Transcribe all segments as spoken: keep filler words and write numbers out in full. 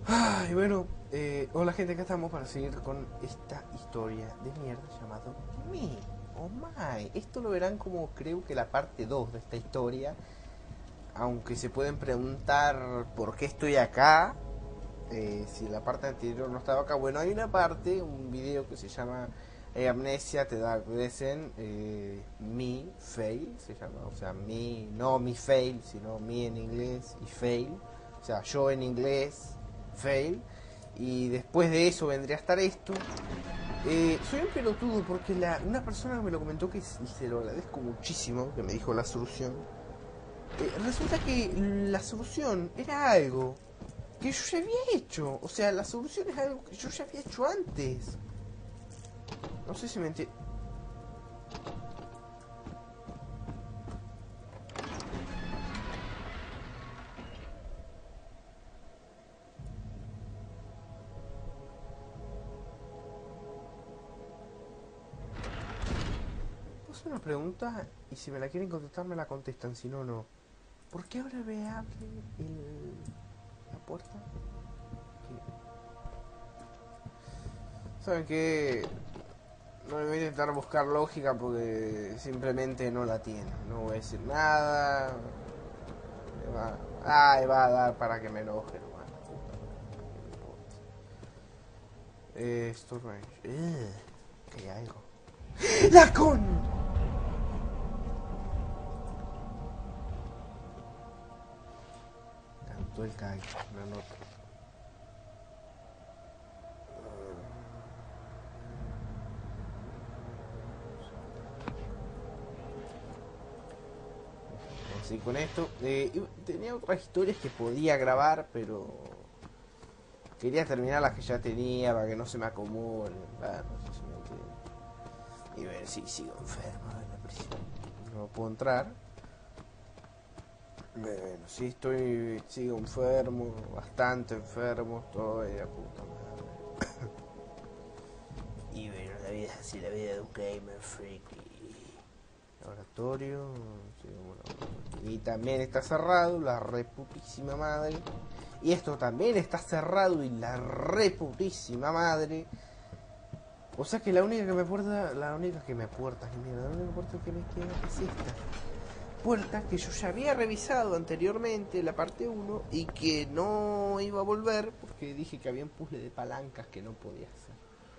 Ay, bueno, eh, hola gente, acá estamos para seguir con esta historia de mierda llamado Me, oh my. Esto lo verán como creo que la parte dos de esta historia. Aunque se pueden preguntar por qué estoy acá, eh, si la parte anterior no estaba acá. Bueno, hay una parte, un video que se llama eh, Amnesia te da Lesen, eh, Me Fail, se llama, o sea, Me, no Me Fail, sino Me en inglés y Fail, o sea, yo en inglés, Fail, y después de eso vendría a estar esto. Eh, soy un pelotudo porque la, una persona me lo comentó que y se lo agradezco muchísimo, que me dijo la solución. Eh, resulta que la solución era algo que yo ya había hecho. O sea, la solución es algo que yo ya había hecho antes. No sé si me entiendes. Puedo hacer una pregunta y si me la quieren contestar me la contestan, si no, no. ¿Por qué ahora me abre el, la puerta? ¿Qué? ¿Saben qué? No me voy a intentar buscar lógica porque simplemente no la tiene. No voy a decir nada. Me va, ay, va a dar para que me enoje nomás. Eh, Storage. Eh, que hay algo. ¡La con! Cantó el cague, una nota. Así con esto. Eh, tenía otras historias que podía grabar, pero quería terminar las que ya tenía para que no se me acumulen. Ah, no sé si me entienden. Y ver si sigo enfermo en la prisión. No puedo entrar. Bueno, sí estoy, sigo enfermo, bastante enfermo, estoy a puta madre. Y bueno, la vida es así, la vida de un gamer freaky. Laboratorio, sí, bueno, y también está cerrado, la reputísima madre. Y esto también está cerrado y la reputísima madre. O sea que la única que me puerta, la única que me puerta, que mierda, la única puerta que me queda es esta. Puerta que yo ya había revisado anteriormente, la parte uno, y que no iba a volver porque dije que había un puzzle de palancas que no podía hacer.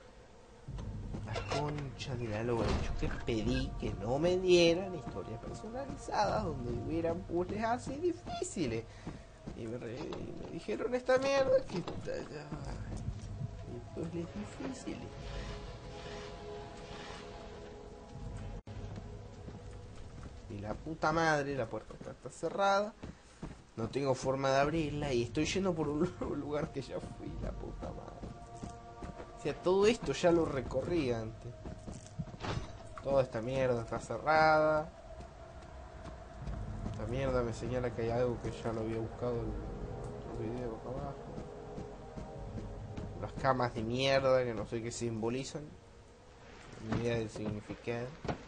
La concha de la lora. Yo que pedí que no me dieran historias personalizadas donde hubieran puzzles así difíciles. Y me, re, y me dijeron esta mierda que... Y puzzles difíciles. Y la puta madre, la puerta está, está cerrada. No tengo forma de abrirla y estoy yendo por un lugar que ya fui, la puta madre. O sea, todo esto ya lo recorrí antes. Toda esta mierda está cerrada. Esta mierda me señala que hay algo que ya lo había buscado en otro video acá abajo. Las camas de mierda que no sé qué simbolizan. Ni idea del significado.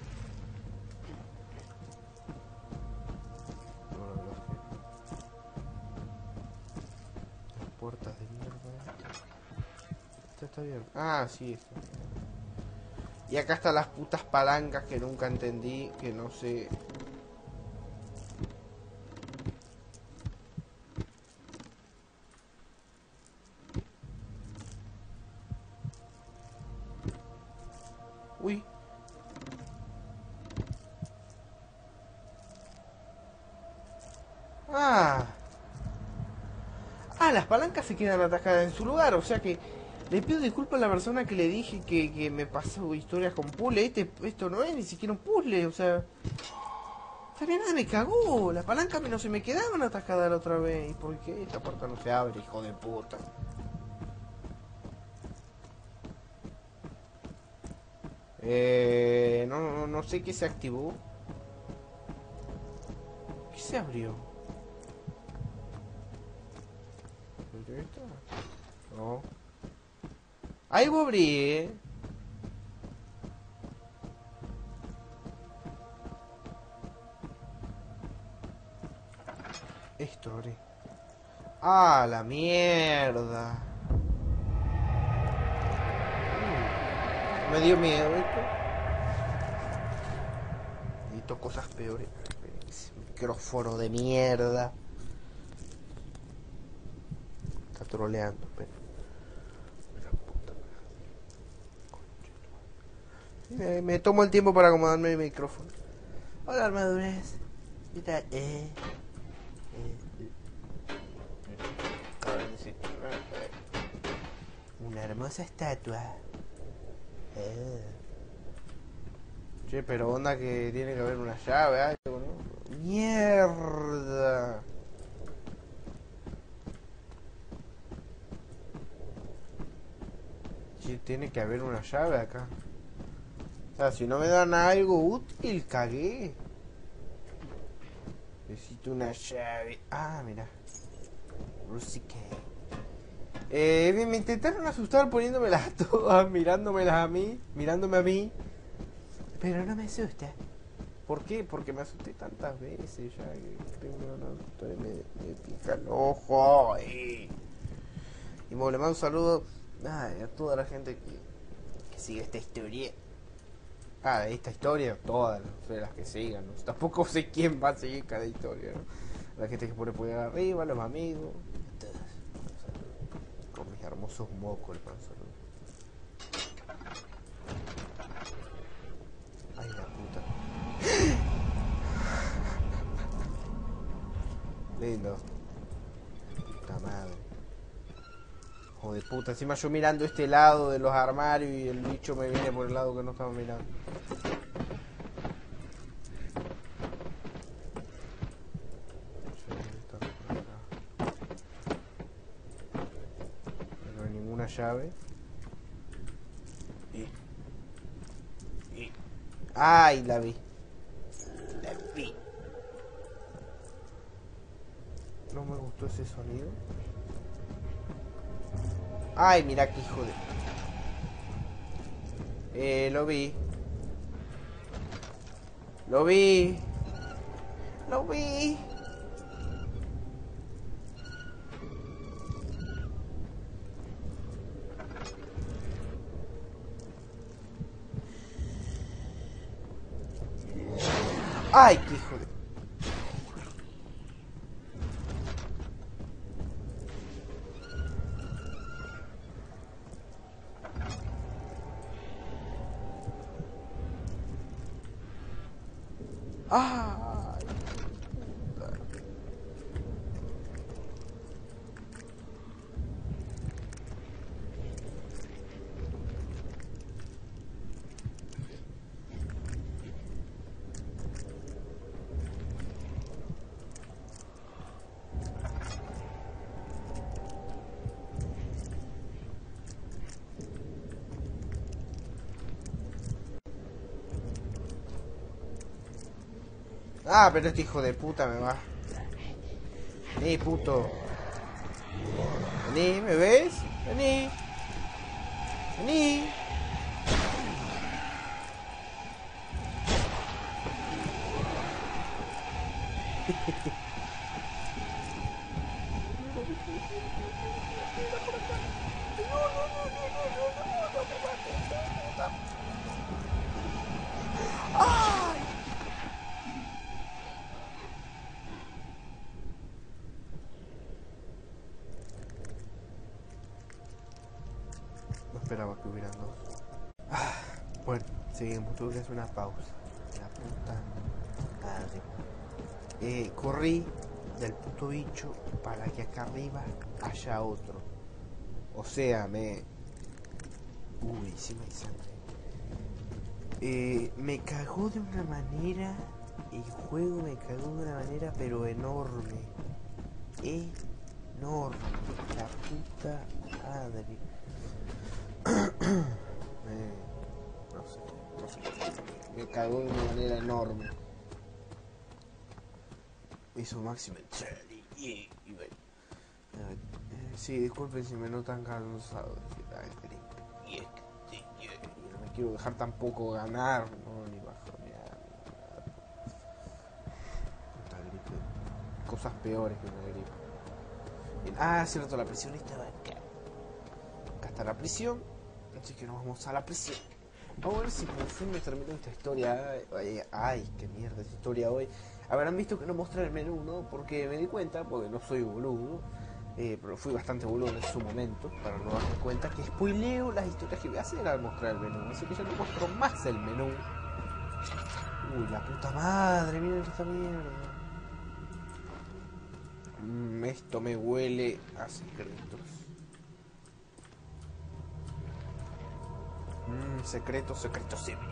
Las puertas de mierda. Esta está bien. Ah, sí, está. Y acá están las putas palancas que nunca entendí, que no sé. Uy. Ah. Ah, las palancas se quedan atacadas en su lugar, o sea que le pido disculpas a la persona que le dije que, que me pasó historias con puzzle. Este, esto no es ni siquiera un puzzle, o sea. Esta mierda me cagó. Las palancas no se me quedaban atacadas la otra vez. ¿Y por qué esta puerta no se abre, hijo de puta? Eh, no, no, no sé qué se activó. ¿Qué se abrió? ¿Esto? No. Algo abrí, ¿eh? Esto abrí. Ah, la mierda. Mm, me dio miedo esto. Necesito cosas peores. Ese micrófono de mierda. Está troleando, pero. Me, me tomo el tiempo para acomodarme el micrófono. Hola, armaduras. ¿Qué tal? Eh, eh, eh. Una hermosa estatua. Eh. Che, pero onda que tiene que haber una llave, algo, ¿no? Mierda. Che, tiene que haber una llave acá. O sea, si no me dan algo útil, cagué. Necesito una llave. Ah, mira. Rusike. Eh, me intentaron asustar poniéndomelas todas, mirándomelas a mí, mirándome a mí. Pero no me asusta. ¿Por qué? Porque me asusté tantas veces ya que tengo una... me, me pica el ojo. Y, y bueno, le mando un saludo ay, a toda la gente que, que sigue esta historia. Ah, esta historia, todas las que sigan, ¿no? Tampoco sé quién va a seguir cada historia, ¿no? La gente que pone pulgar arriba, los amigos, todos. Con mis hermosos mocos, el saludo. Ay, la puta. Lindo. Puta madre. Joder puta, encima yo mirando este lado de los armarios y el bicho me viene por el lado que no estaba mirando. No hay ninguna llave. Y... Y... ¡Ay, la vi! La vi. No me gustó ese sonido. Ay, mira qué hijo de... Eh, lo vi. Lo vi. Lo vi. Ay, qué hijo de... Ay. Ah, pero este hijo de puta me va. Vení, puto. Vení, ¿me ves? Vení. Vení. No esperaba que hubieran dos. Ah, bueno, seguimos. Tuve que hacer una pausa. La puta madre. Eh, corrí del puto bicho para que acá arriba haya otro. O sea, me... Uy, encima hay sangre. Eh, me cagó de una manera... El juego me cagó de una manera pero enorme. Enorme. La puta madre. me, no sé, no sé. Me cagó de una manera enorme. Hizo máximo y, y, y bueno. Eh, sí, disculpen si me notan cansado. Y es que y, y no me quiero dejar tampoco ganar, ¿no? Ni bajonear. Puta gripe. Cosas peores que una gripe. Ah, cierto, la prisión estaba acá. Acá está la prisión. Así que nos vamos a la prisión. Vamos a ver si por fin me termino esta historia. Ay, ay, qué mierda esta historia hoy. Habrán visto que no mostré el menú, ¿no? Porque me di cuenta, porque no soy boludo. Eh, pero fui bastante boludo en su momento, para no darme cuenta que spoileo las historias que voy a hacer al mostrar el menú. Así que ya no muestro más el menú. Uy, la puta madre, miren esta mierda. Mm, esto me huele a secretos. Mmm, secretos, secretos, sí.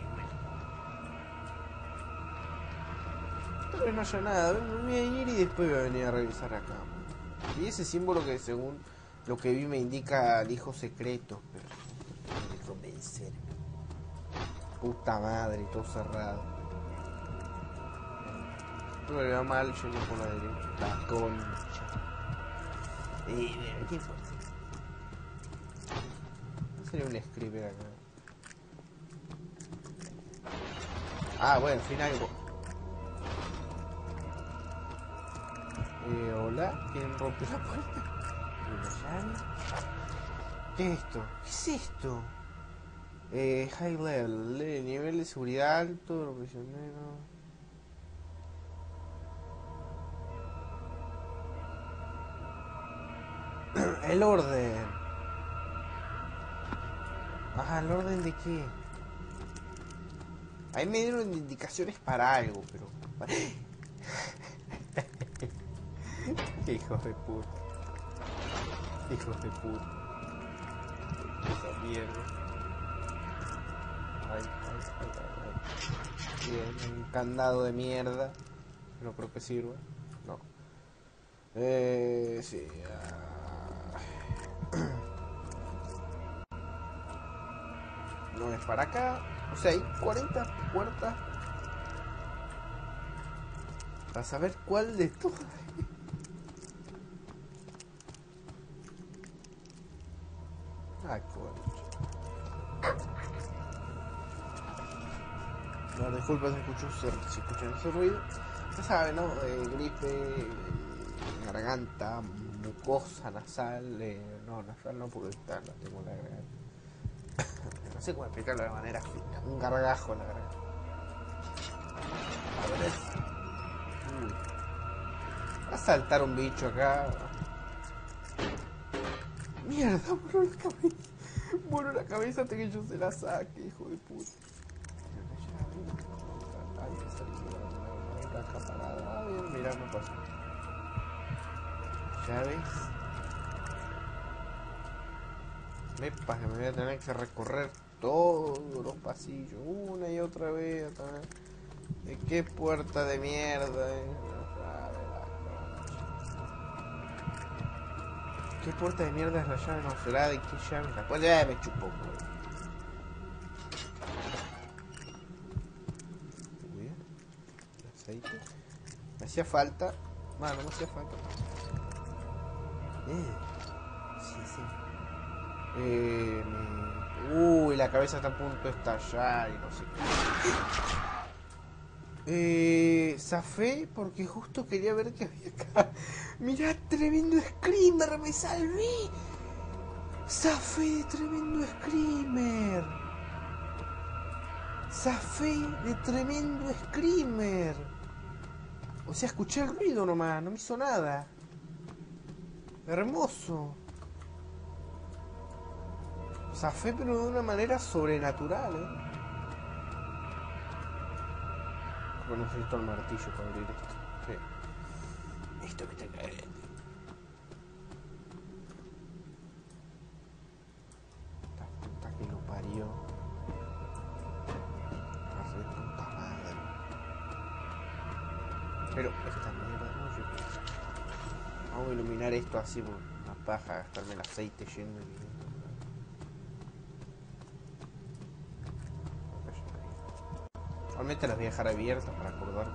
Tal vez no haya nada, me voy a ir y después voy a venir a revisar acá. Y ese símbolo que según lo que vi me indica al hijo secreto, pero no me convencer. Puta madre, todo cerrado. No le va mal, yo no por la derecha. La concha. Eh, ¿quién fue? No sería un scriber acá. Ah, bueno, al fin algo. Eh, hola, ¿quién rompió la puerta? ¿Una llave? ¿Qué es esto? ¿Qué es esto? Eh, high level, eh, nivel de seguridad alto, prisionero. El orden. Ajá, ¿el orden de qué? Ahí me dieron indicaciones para algo, pero... Hijos de puta. Hijos de puta. Esa mierda. Ay, ay, ay, ay, ay. Bien, un candado de mierda. No creo que sirva. No. Eh, sí. Uh... No es para acá. O sea, hay cuarenta puertas. Para saber cuál de todas. Ay, coño. No, disculpa si escucho, si escuchan ese ruido. Ya saben, ¿no? Eh, gripe, eh, garganta, mucosa, nasal. Eh, no, nasal no porque está, no tengo la garganta. No sé cómo explicarlo de manera fina. Un gargajo en la garganta. A ver, es... Uy. Va a saltar un bicho acá. Mierda, voló la cabeza. Voló la cabeza hasta que yo se la saque, hijo de puta. Ay, que salí de la caja parada. A ver, mira, no pasa. Llaves. Mepa, que me voy a tener que recorrer todos los pasillos una y otra vez. Otra vez. ¿De qué puerta de mierda? Eh? ¿Qué puerta de mierda es la llave? No será de qué llave. La cual ya me chupó, güey. Uy, el aceite. Me hacía falta. Bueno, no me hacía falta. Eh. Sí, sí. Eh. Me... Uy, la cabeza está a punto de estallar y no sé qué. Eh, zafé porque justo quería ver qué había acá. Mirá, tremendo screamer, me salvé. Zafé de tremendo screamer. Zafé de tremendo screamer. O sea, escuché el ruido nomás, no me hizo nada. Hermoso. Zafé pero de una manera sobrenatural, eh. Bueno, necesito el martillo para abrir esto. Sí. Esto que te cae. Esta puta que lo parió. La re puta madre. Pero esta mierda no yo. Vamos a iluminar esto así por una paja, gastarme el aceite yendo y viniendo. Normalmente las voy a dejar abiertas para acordarme.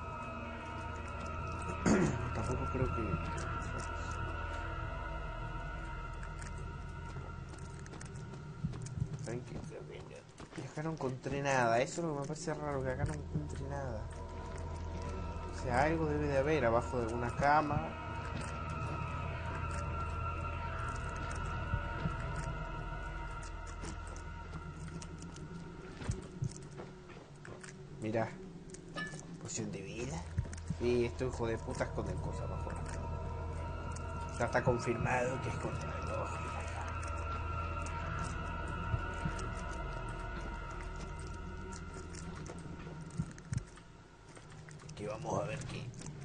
Tampoco creo que... ¿Saben qué? Y acá no encontré nada. Eso es lo que me parece raro, que acá no encontré nada. O sea, algo debe de haber abajo de alguna cama. Mirá. Poción de vida. Y esto hijo de puta esconde cosas bajo la cama. Ya está confirmado que esconde algo bajo la cama. Que vamos a ver qué.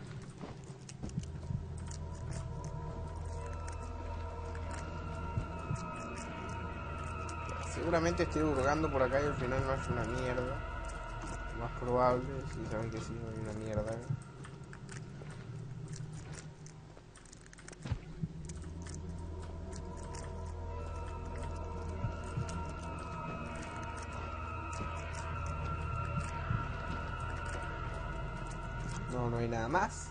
Seguramente estoy hurgando por acá y al final no haya una mierda. Lo más probable, si saben que sí, no hay una mierda. No, no hay nada más.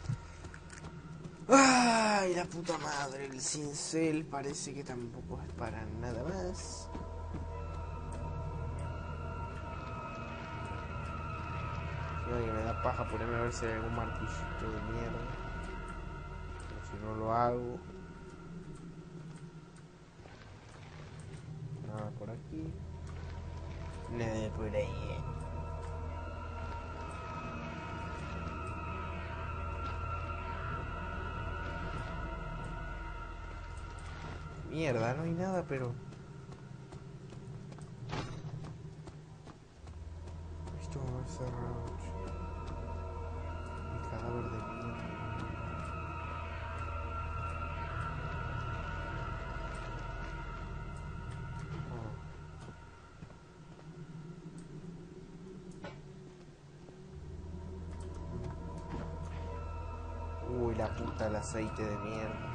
Ay, la puta madre, el cincel parece que tampoco es para nada más. Que me da paja ponerme a ver si hay algún martillito de mierda. Pero si no lo hago. Nada por aquí. Nada por ahí. Mierda, no hay nada, pero... Esto va a ser raro. El cadáver de mierda. Oh. Uy, la puta, el aceite de mierda.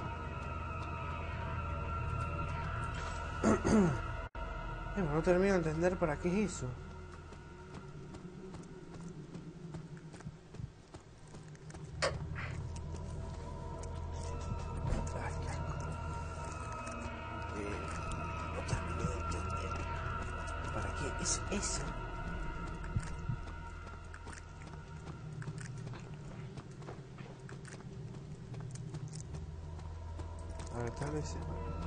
Pero no termino de entender para qué es eso. Ay, qué asco. Eh, no termino de entender para qué es eso. A ver, tal vez...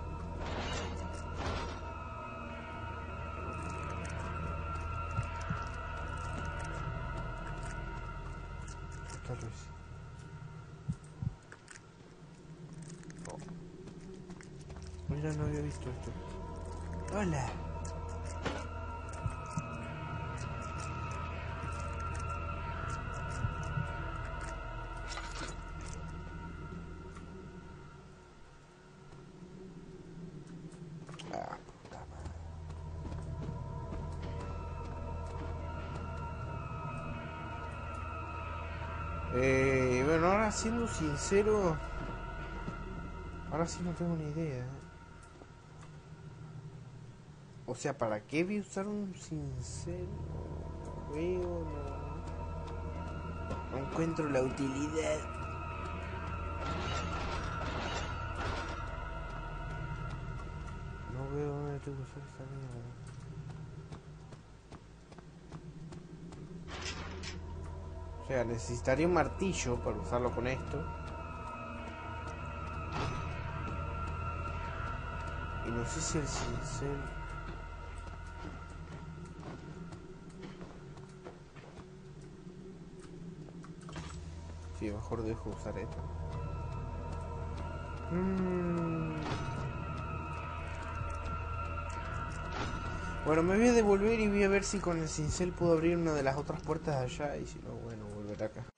Tal vez. Oh. Mira, no había visto esto. Hola. Ah, puta madre. Eh, bueno, ahora siendo sincero, ahora sí no tengo ni idea. ¿eh? O sea, ¿para qué voy a usar un cincel? No veo, no, no encuentro la utilidad. No veo dónde tengo que usar esta mierda. O sea, necesitaría un martillo para usarlo con esto. Y no sé si el cincel... Sí, mejor dejo usar esto. Mm. Bueno, me voy a devolver y voy a ver si con el cincel puedo abrir una de las otras puertas de allá. Y si no, bueno, volver acá.